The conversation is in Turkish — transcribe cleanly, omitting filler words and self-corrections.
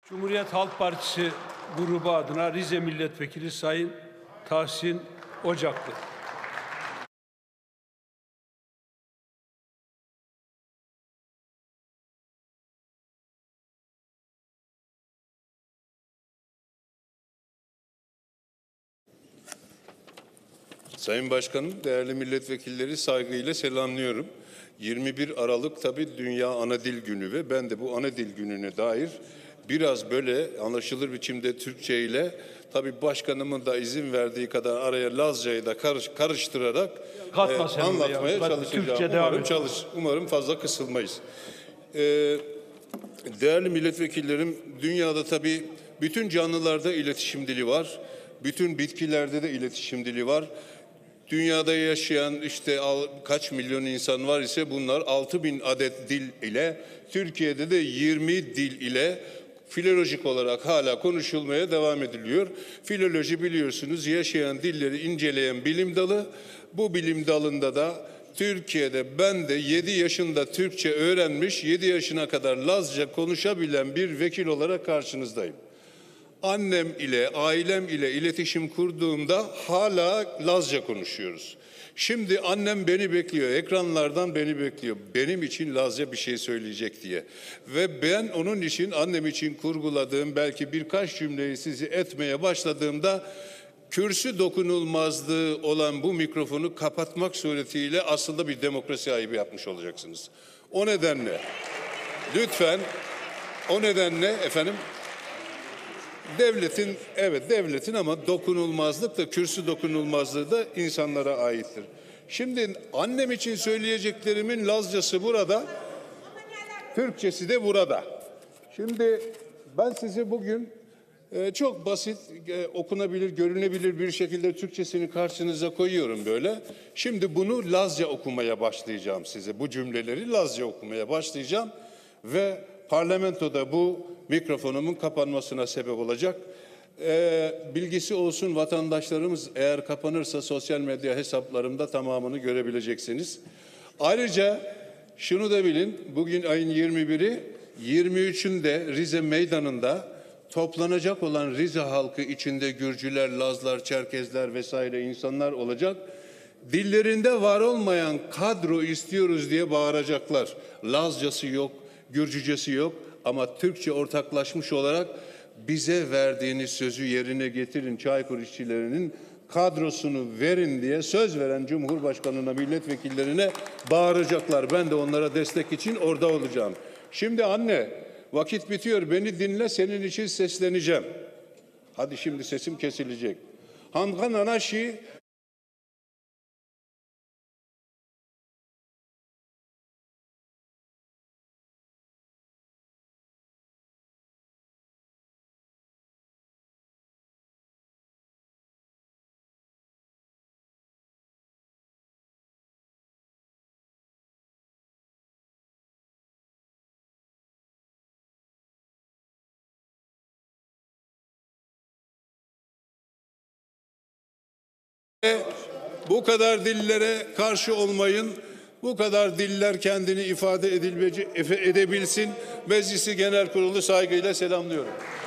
Cumhuriyet Halk Partisi grubu adına Rize Milletvekili Sayın Tahsin Ocaklı. Sayın Başkanım, değerli milletvekilleri saygıyla selamlıyorum. 21 Aralık tabii Dünya Ana Dil Günü ve ben de bu ana dil gününe dair biraz böyle anlaşılır biçimde Türkçe ile tabii başkanımın da izin verdiği kadar araya Lazca'yı da karıştırarak anlatmaya çalışacağım. Umarım fazla kısılmayız. Değerli milletvekillerim, dünyada tabii bütün canlılarda iletişim dili var. Bütün bitkilerde de iletişim dili var. Dünyada yaşayan işte kaç milyon insan var ise bunlar 6.000 adet dil ile, Türkiye'de de 20 dil ile filolojik olarak hala konuşulmaya devam ediliyor. Filoloji biliyorsunuz yaşayan dilleri inceleyen bilim dalı. Bu bilim dalında da Türkiye'de ben de 7 yaşında Türkçe öğrenmiş, 7 yaşına kadar Lazca konuşabilen bir vekil olarak karşınızdayım. Annem ile, ailem ile iletişim kurduğumda hala Lazca konuşuyoruz. Şimdi annem beni bekliyor, ekranlardan beni bekliyor. Benim için Lazca bir şey söyleyecek diye. Ve ben onun için, annem için kurguladığım belki birkaç cümleyi sizi etmeye başladığımda kürsü dokunulmazlığı olan bu mikrofonu kapatmak suretiyle aslında bir demokrasi ayıbı yapmış olacaksınız. O nedenle lütfen, efendim, devletin ama dokunulmazlık da kürsü dokunulmazlığı da insanlara aittir. Şimdi annem için söyleyeceklerimin Lazcası burada, Türkçesi de burada. Şimdi ben size bugün çok basit, okunabilir, görünebilir bir şekilde Türkçesini karşınıza koyuyorum böyle. Şimdi bunu Lazca okumaya başlayacağım size. Bu cümleleri Lazca okumaya başlayacağım ve parlamentoda bu mikrofonumun kapanmasına sebep olacak. Bilgisi olsun vatandaşlarımız, eğer kapanırsa sosyal medya hesaplarımda tamamını görebileceksiniz. Ayrıca şunu da bilin, bugün ayın 21'i, 23'ünde Rize Meydanı'nda toplanacak olan Rize halkı içinde Gürcüler, Lazlar, Çerkezler vesaire insanlar olacak. Dillerinde var olmayan kadro istiyoruz diye bağıracaklar. Lazcası yok, Gürcücesi yok ama Türkçe ortaklaşmış olarak bize verdiğiniz sözü yerine getirin, Çaykur işçilerinin kadrosunu verin diye söz veren Cumhurbaşkanı'na, milletvekillerine bağıracaklar. Ben de onlara destek için orada olacağım. Şimdi anne, vakit bitiyor, beni dinle, senin için sesleneceğim. Hadi şimdi sesim kesilecek. Hangan anaşi bu kadar dillere karşı olmayın. Bu kadar diller kendini ifade edebilsin. Meclisi Genel Kurulu saygıyla selamlıyorum.